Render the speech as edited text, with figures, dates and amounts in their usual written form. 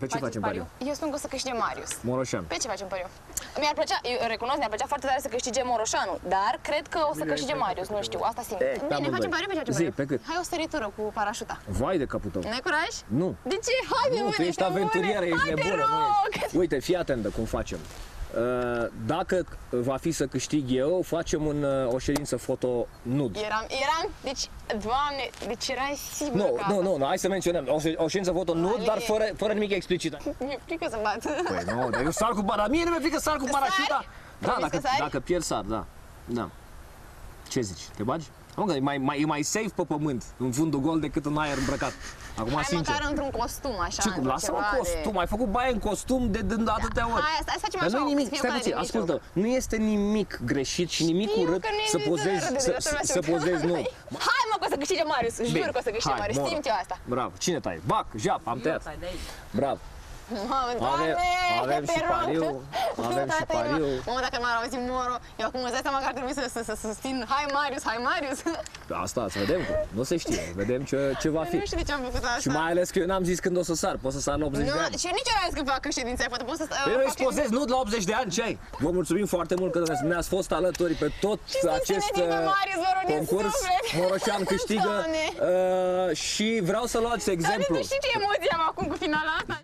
Pe ce facem pariu? Eu spun că o să câștige Marius. Moroșan. Pe ce facem pariu? Mi-ar plăcea, eu recunosc, mi-ar plăcea foarte tare să câștige Moroșanu, dar cred că o să câștige Marius, nu știu, asta simt. Bine, facem pariu, pe ce facem pariu? Pe cât? Hai o săritură cu parașuta. Vai de capul tău. N-ai curaj? Nu. De ce? Haide, Nu, tu ești aventurieră, ești nebună. Uite, fii atentă cum facem. Dacă va fi să câștig eu, facem o ședință foto nud. Deci, Doamne, deci erai sigur Nu, hai să menționăm. O ședință foto nud, dar fără nimic explicit. Mi-e frică să bat. Păi nu, dar eu sar cu parașuta. Mie nu mi-e frică să sar cu parașuta. Da, dacă pierd sar, da. Ce zici? Te bagi? Mă, că e mai safe pe pământ, în fundul gol, decât în aer îmbrăcat. Acum, hai sincer. măcar într-un costum, așa. Ce cum? Lasă-mă costum, ai făcut baie în costum de atâtea ori. Hai, stai să facem așa. Dar nu e nimic, stai puțin, ascultă, nu este nimic greșit și nimic urât să pozezi, nu. Hai mă, că o să câștige Marius, jur că o să câștige Marius, simt eu asta. Bravo, cine taie? Bac, jap, am tăiat. Bravo. Avem și pariu. Avem și pariu. Mă, dacă m-ar auzi Moro, eu acum îți dai seama că ar trebui să susțin hai Marius. Asta, să vedem, nu se știe, vedem ce va fi. Nu știu de ce am făcut asta. Și mai ales că eu n-am zis când o să sar, pot să sar la 80 de ani. Și eu nici nu am zis că fac ședința, poate pot să... Eu expozez nud la 80 de ani, ce ai? Vă mulțumim foarte mult că ne-ați fost alături pe tot acest concurs. Moroșan câștigă și vreau să luați exemplu. Dar nu știi ce emoție am acum cu finala asta?